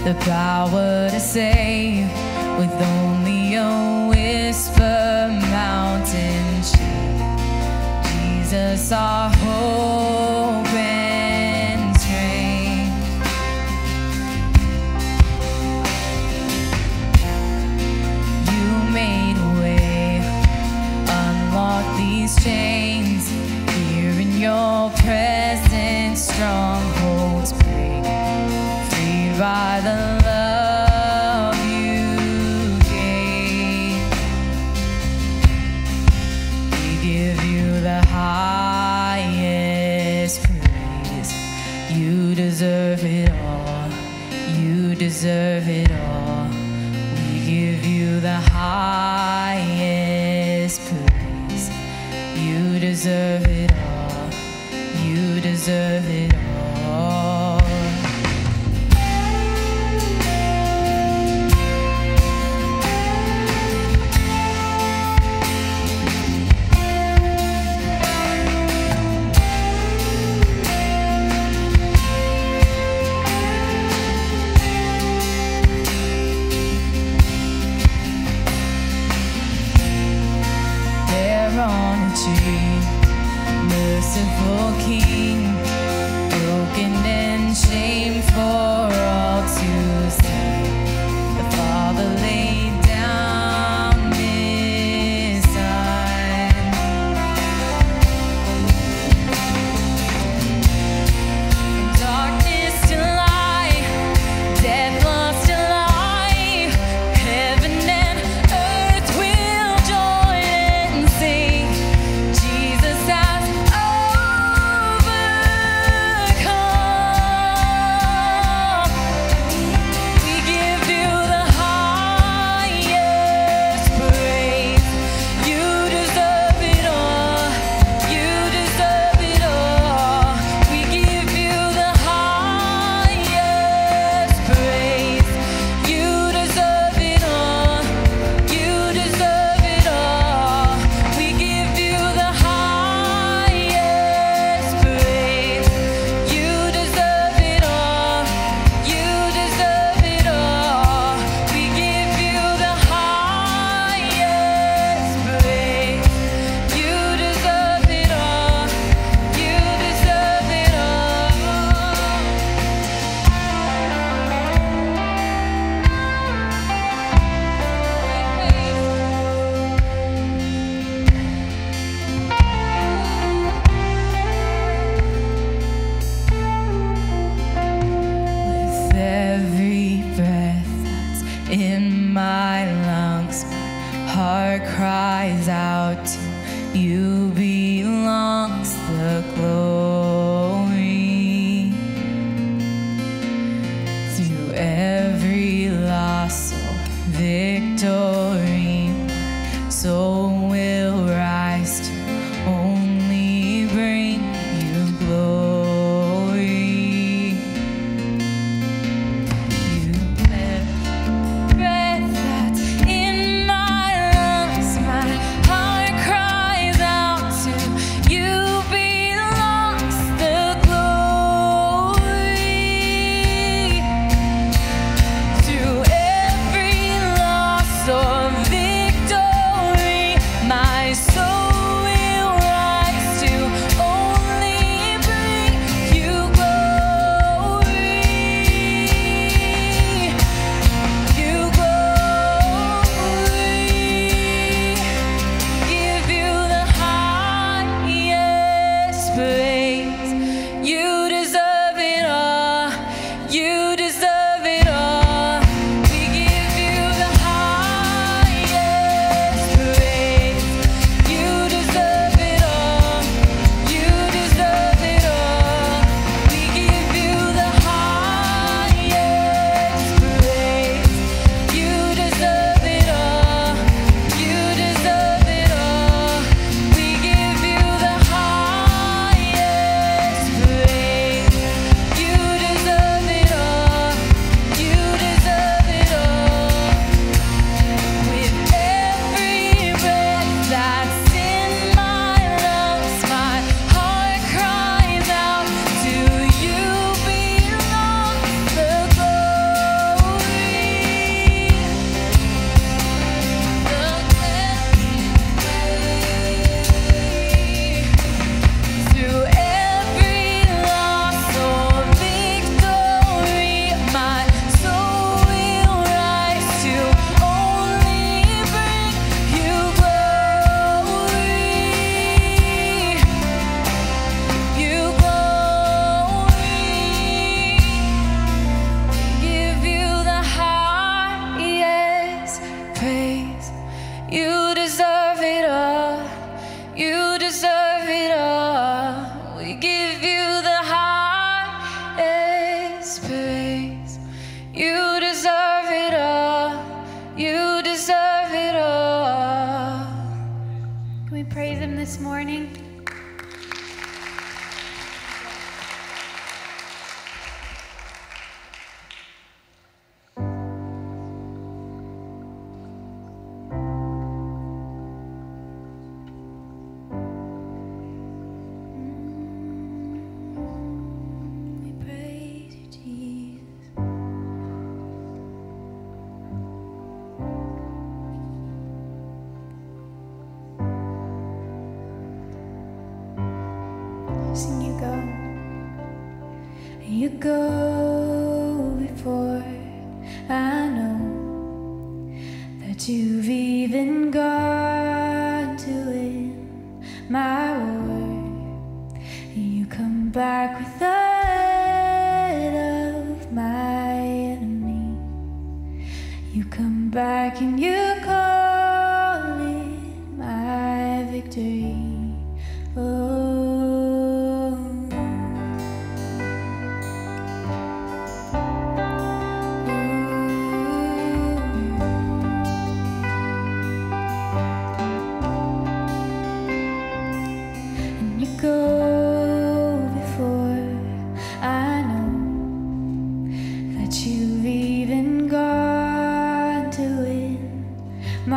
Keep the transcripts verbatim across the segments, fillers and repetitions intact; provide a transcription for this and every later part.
the power to save with only a whisper, mountain shake. Jesus, our hope and strength. You made a way, unlock these chains. Here in your presence, strongholds break, free by the love you gave. We give you the highest praise. You deserve it all. You deserve it all. We give you the highest praise. You deserve it all. You deserve it all. On a tree, merciful King, praise him this morning? We praise you, Jesus. Sing you go. You go before. I know that you've even gone to win my war. You come back with the head of my enemy. You come back and you call it my victory. Oh. And you go before. I know that you've even gone to win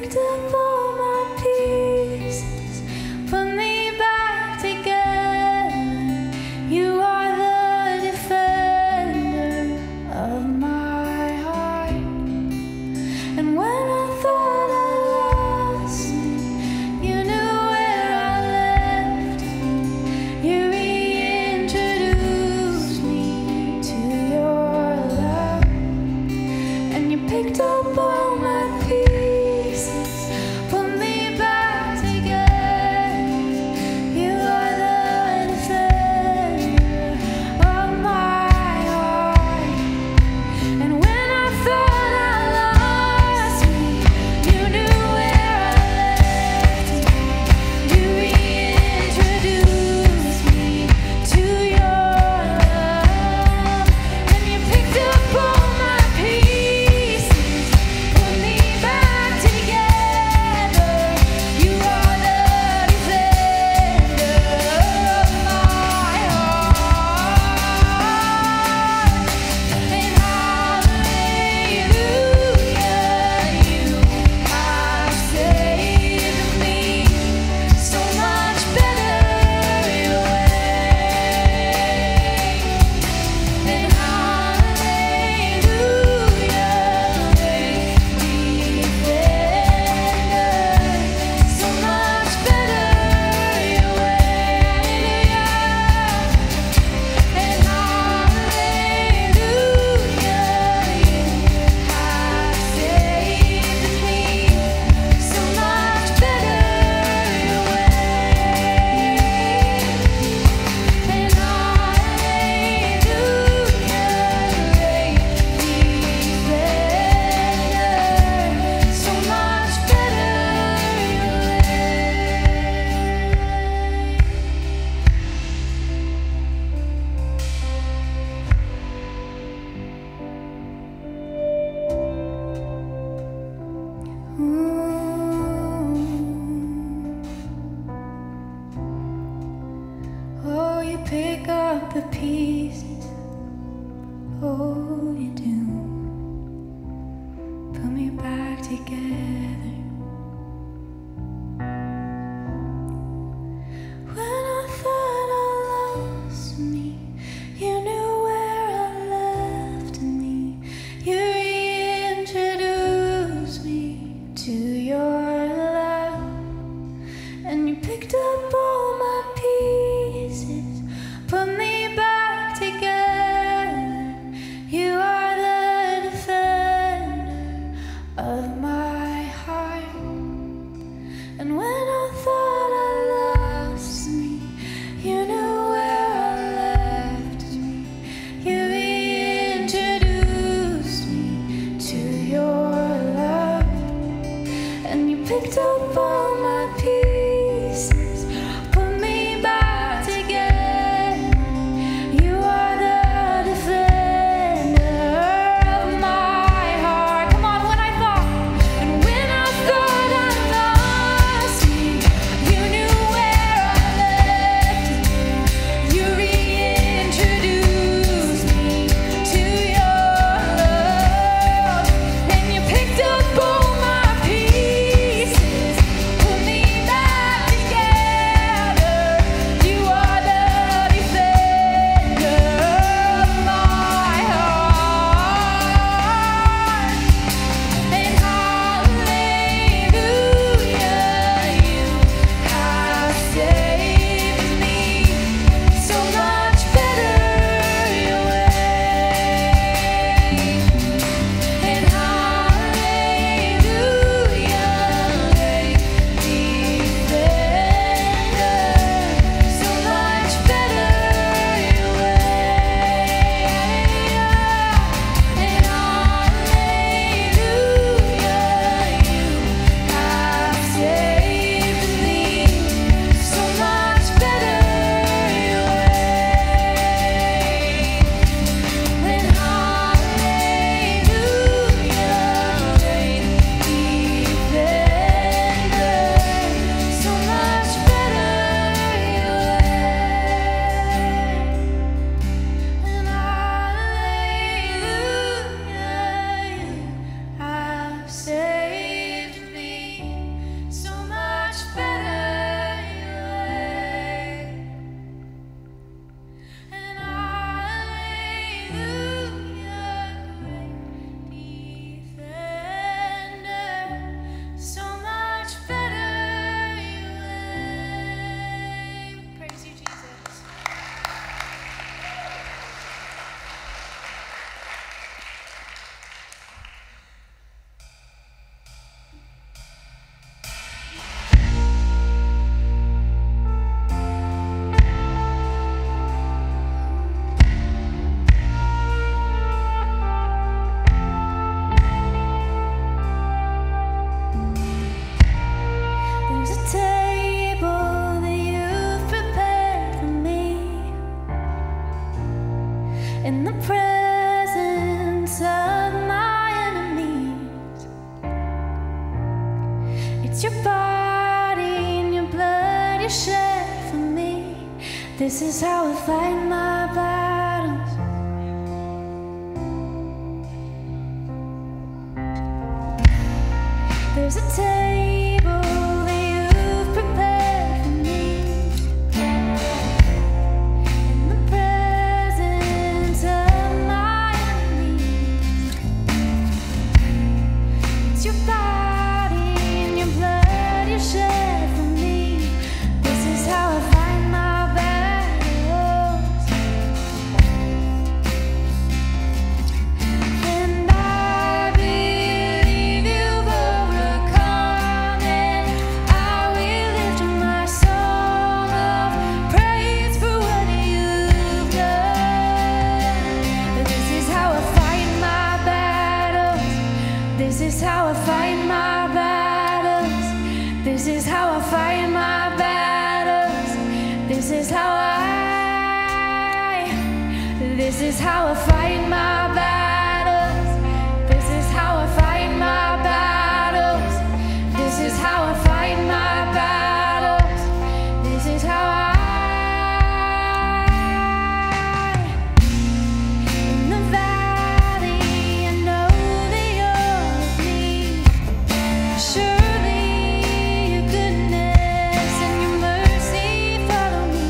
picked up all my pieces, put me back together. You are the defender of my heart. And when I thought I lost it, you knew where I left it. You reintroduced me to your love, and you picked up all my pieces, This is how I fight my battles. There's a table that you've prepared for me in the presence of my enemies. It's your body and your blood you shed for me. This is how I fight my battles. And I believe you've overcome, and I will lift my song of praise for what you've done. This is how I fight my battles. This is how I fight my battles. This is how I fight my battles. This is how I This is how I fight my battles. This is how I fight my battles. This is how I fight my battles. This is how I In the valley I know that you're with me. Surely your goodness and your mercy follow me.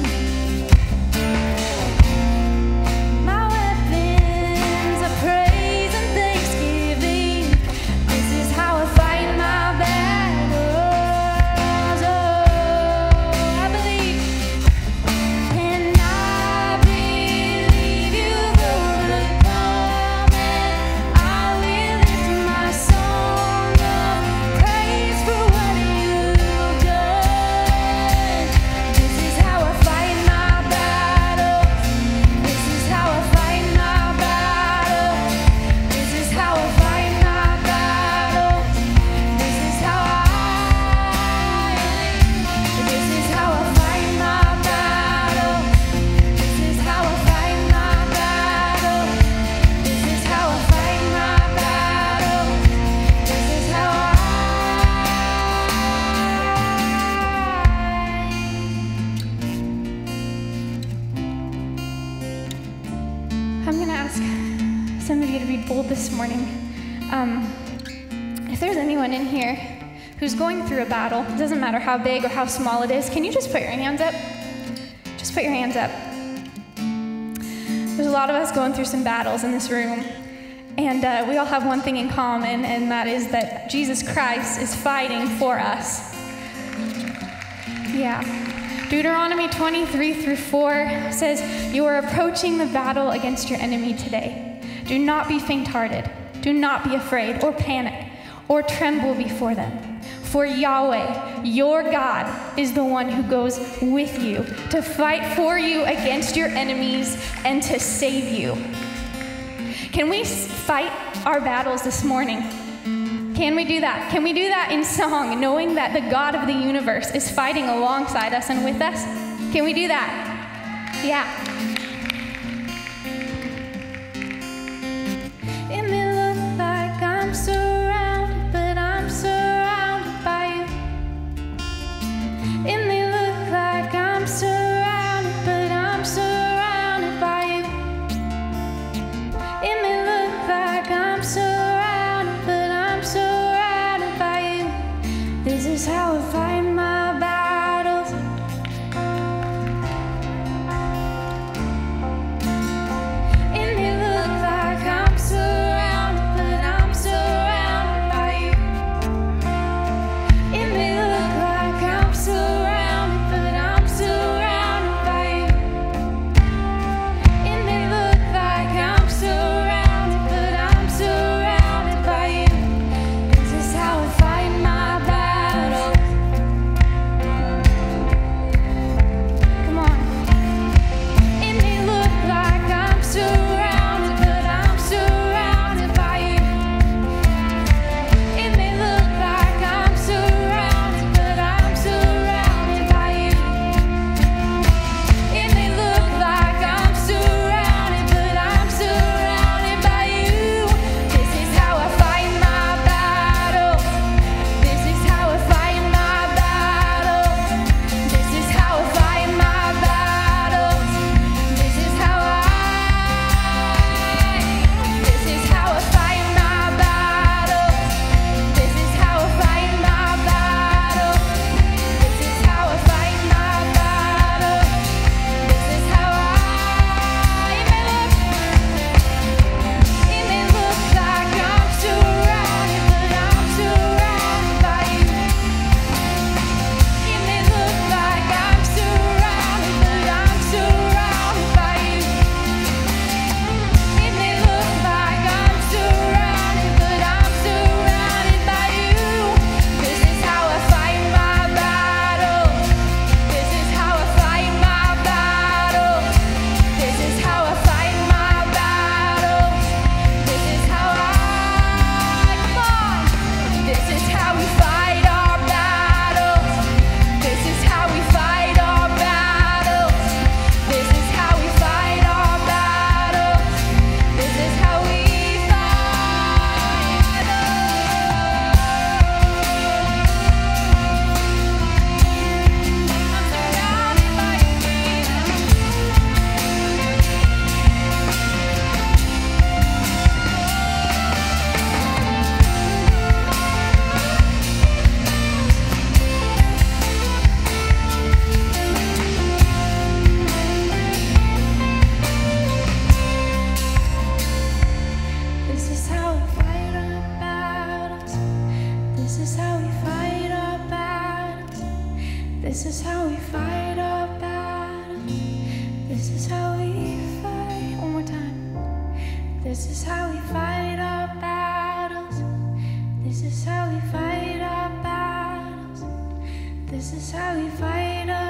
My weapons are praise and thanksgiving. This is how I fight my battles. Oh, I believe, and I believe you've overcome, and I will lift my song of praise for what you've done. This is how I fight my battles. This is how I fight my battles. This is how I fight my battles. This is how I This is how I fight my battles. This is how I fight my battles. This is how I fight my battles. This is how I I'm going to ask some of you to be bold this morning. Um, if there's anyone in here who's going through a battle, it doesn't matter how big or how small it is, can you just put your hands up? Just put your hands up. There's a lot of us going through some battles in this room, and uh, we all have one thing in common, and that is that Jesus Christ is fighting for us. Yeah. Deuteronomy twenty-three through four says, "You are approaching the battle against your enemy today. Do not be faint-hearted. Do not be afraid or panic or tremble before them. For Yahweh, your God, is the one who goes with you to fight for you against your enemies and to save you." Can we s- fight our battles this morning? Can we do that? Can we do that in song, knowing that the God of the universe is fighting alongside us and with us? Can we do that? Yeah. It may look like I'm surrounded, but I'm surrounded by you. It may look like I'm surrounded, but I'm surrounded by you. It may look like I'm surrounded, but I'm surrounded by you. This is how I fight my battles. It may look like I'm surrounded, but I'm surrounded by you. It may look like I'm surrounded, but I'm surrounded by you. It may look like I'm surrounded, but I'm surrounded by you. This is how I fight my battles. This is how we fight our battles. This is how we fight. One more time. This is how we fight our battles. This is how we fight our battles. This is how we fight our